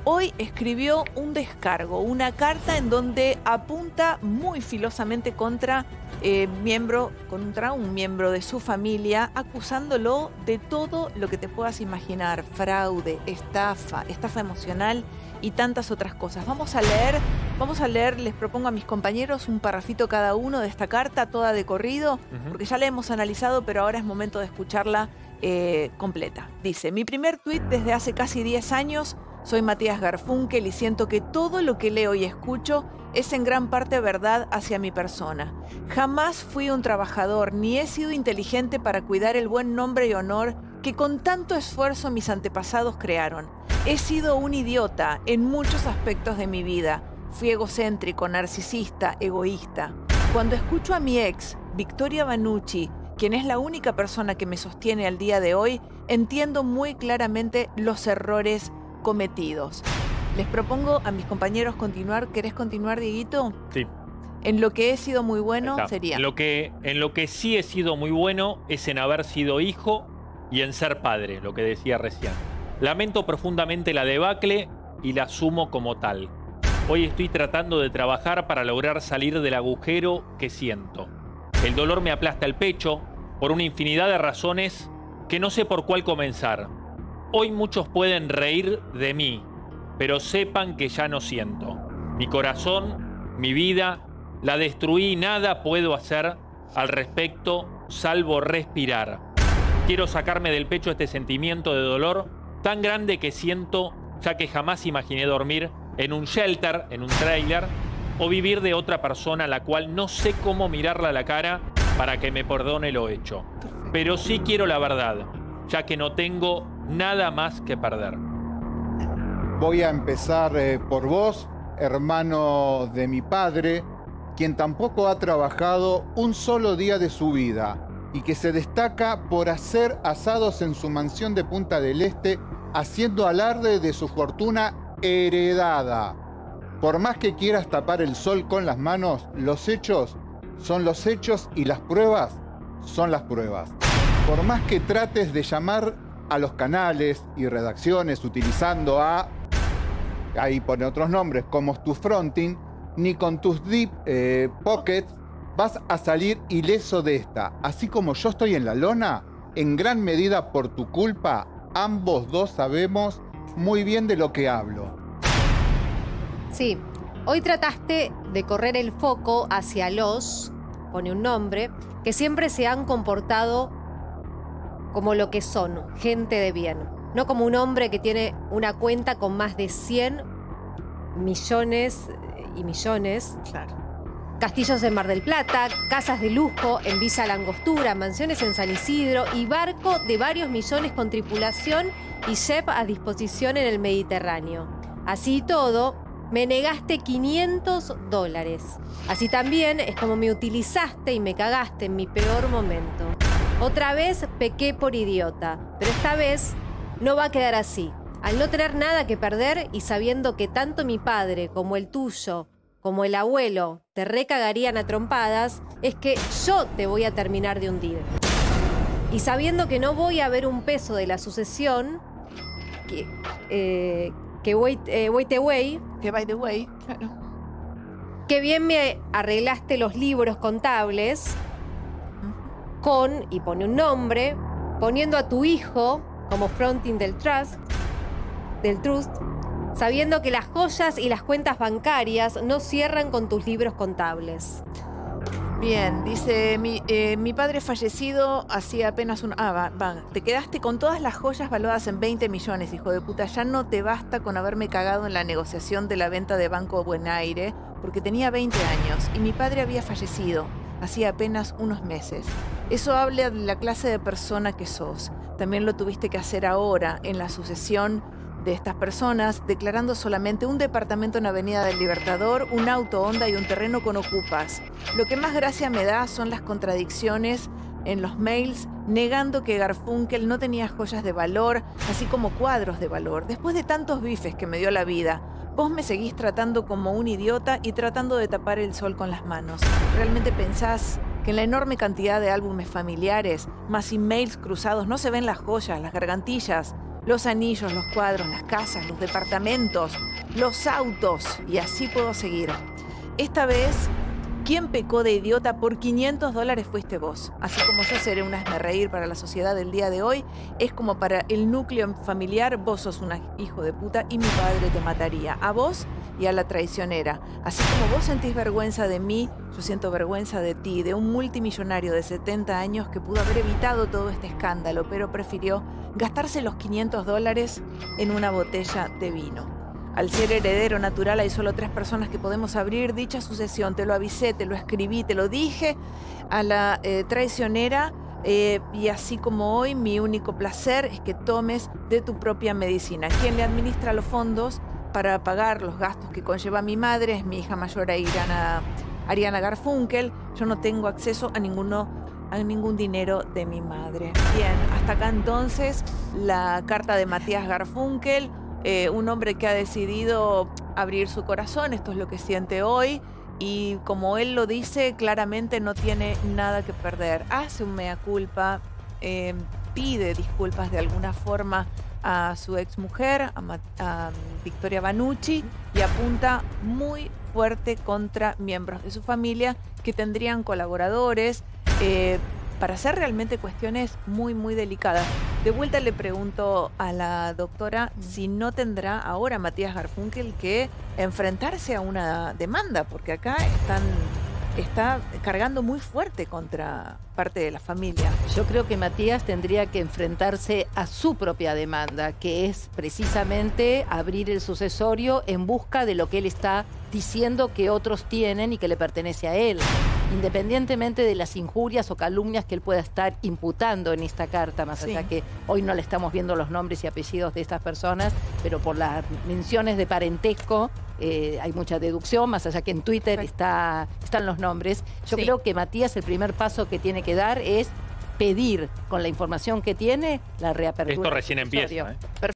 hoy escribió un descargo, una carta en donde apunta muy filosamente contra un miembro de su familia, acusándolo de todo lo que te puedas imaginar: fraude, estafa emocional y tantas otras cosas. Vamos a leer, les propongo a mis compañeros un parrafito cada uno de esta carta, toda de corrido, porque ya la hemos analizado, pero ahora es momento de escucharla completa. Dice: mi primer tuit desde hace casi 10 años, soy Matías Garfunkel y siento que todo lo que leo y escucho es en gran parte verdad hacia mi persona. Jamás fui un trabajador, ni he sido inteligente para cuidar el buen nombre y honor que con tanto esfuerzo mis antepasados crearon. He sido un idiota en muchos aspectos de mi vida. Fui egocéntrico, narcisista, egoísta. Cuando escucho a mi ex, Victoria Banucci, quien es la única persona que me sostiene al día de hoy, entiendo muy claramente los errores cometidos. Les propongo a mis compañeros continuar. ¿Querés continuar, Dieguito? Sí. En lo que he sido muy bueno sería... En lo que sí he sido muy bueno es en haber sido hijo y en ser padre, lo que decía recién. Lamento profundamente la debacle y la asumo como tal. Hoy estoy tratando de trabajar para lograr salir del agujero que siento. El dolor me aplasta el pecho por una infinidad de razones que no sé por cuál comenzar. Hoy muchos pueden reír de mí, pero sepan que ya no siento. Mi corazón, mi vida, la destruí y nada puedo hacer al respecto salvo respirar. Quiero sacarme del pecho este sentimiento de dolor tan grande que siento, ya que jamás imaginé dormir en un shelter, en un trailer, o vivir de otra persona a la cual no sé cómo mirarla a la cara para que me perdone lo hecho. Pero sí quiero la verdad, ya que no tengo nada más que perder. Voy a empezar por vos, hermano de mi padre, quien tampoco ha trabajado un solo día de su vida y que se destaca por hacer asados en su mansión de Punta del Este, haciendo alarde de su fortuna heredada. Por más que quieras tapar el sol con las manos, los hechos son los hechos y las pruebas son las pruebas. Por más que trates de llamar a los canales y redacciones utilizando ahí pone otros nombres, como tu fronting, ni con tus deep pockets vas a salir ileso de esta. Así como yo estoy en la lona, en gran medida por tu culpa, ambos dos sabemos muy bien de lo que hablo. Sí, hoy trataste de correr el foco hacia los, pone un nombre, que siempre se han comportado como lo que son, gente de bien. No como un hombre que tiene una cuenta con más de 100 millones y millones. Claro. Castillos en Mar del Plata, casas de lujo en Villa La Angostura, mansiones en San Isidro y barco de varios millones con tripulación y chef a disposición en el Mediterráneo. Así y todo, me negaste $500. Así también es como me utilizaste y me cagaste en mi peor momento. Otra vez pequé por idiota, pero esta vez no va a quedar así. Al no tener nada que perder y sabiendo que tanto mi padre como el tuyo, como el abuelo, te recagarían a trompadas, es que yo te voy a terminar de hundir. Y sabiendo que no voy a ver un peso de la sucesión, que by the way, claro. Que bien me arreglaste los libros contables con, y pone un nombre, poniendo a tu hijo como fronting del trust, sabiendo que las joyas y las cuentas bancarias no cierran con tus libros contables. Bien, dice, mi padre fallecido hacía apenas un... te quedaste con todas las joyas valuadas en 20 millones, hijo de puta. Ya no te basta con haberme cagado en la negociación de la venta de Banco Buen Aire, porque tenía 20 años y mi padre había fallecido hacía apenas unos meses. Eso habla de la clase de persona que sos. También lo tuviste que hacer ahora, en la sucesión de estas personas, declarando solamente un departamento en Avenida del Libertador, un auto Honda y un terreno con ocupas. Lo que más gracia me da son las contradicciones en los mails, negando que Garfunkel no tenía joyas de valor, así como cuadros de valor. Después de tantos bifes que me dio la vida, vos me seguís tratando como un idiota y tratando de tapar el sol con las manos. ¿Realmente pensás que en la enorme cantidad de álbumes familiares, más emails cruzados, no se ven las joyas, las gargantillas, los anillos, los cuadros, las casas, los departamentos, los autos, y así puedo seguir. Esta vez, quien pecó de idiota por $500 fuiste vos. Así como yo seré un hazmerreír para la sociedad del día de hoy, es como para el núcleo familiar, vos sos un hijo de puta y mi padre te mataría. A vos y a la traicionera. Así como vos sentís vergüenza de mí, yo siento vergüenza de ti, de un multimillonario de 70 años que pudo haber evitado todo este escándalo, pero prefirió gastarse los $500 en una botella de vino. Al ser heredero natural hay solo 3 personas que podemos abrir dicha sucesión. Te lo avisé, te lo escribí, te lo dije a la traicionera. Y así como hoy, mi único placer es que tomes de tu propia medicina. Quien le administra los fondos para pagar los gastos que conlleva mi madre es mi hija mayor Ariana Garfunkel. Yo no tengo acceso a ningún dinero de mi madre. Bien, hasta acá entonces la carta de Matías Garfunkel. Un hombre que ha decidido abrir su corazón, esto es lo que siente hoy, y como él lo dice, claramente no tiene nada que perder. Hace un mea culpa, pide disculpas de alguna forma a su exmujer, a Victoria Banucci, y apunta muy fuerte contra miembros de su familia que tendrían colaboradores, para hacer realmente cuestiones muy, muy delicadas. De vuelta le pregunto a la doctora si no tendrá ahora Matías Garfunkel que enfrentarse a una demanda, porque acá está cargando muy fuerte contra parte de la familia. Yo creo que Matías tendría que enfrentarse a su propia demanda, que es precisamente abrir el sucesorio en busca de lo que él está diciendo que otros tienen y que le pertenece a él, independientemente de las injurias o calumnias que él pueda estar imputando en esta carta, más allá que hoy no le estamos viendo los nombres y apellidos de estas personas, pero por las menciones de parentesco hay mucha deducción, más allá que en Twitter están los nombres. Yo creo que Matías, el primer paso que tiene que dar es pedir, con la información que tiene, la reapertura. Esto recién empieza,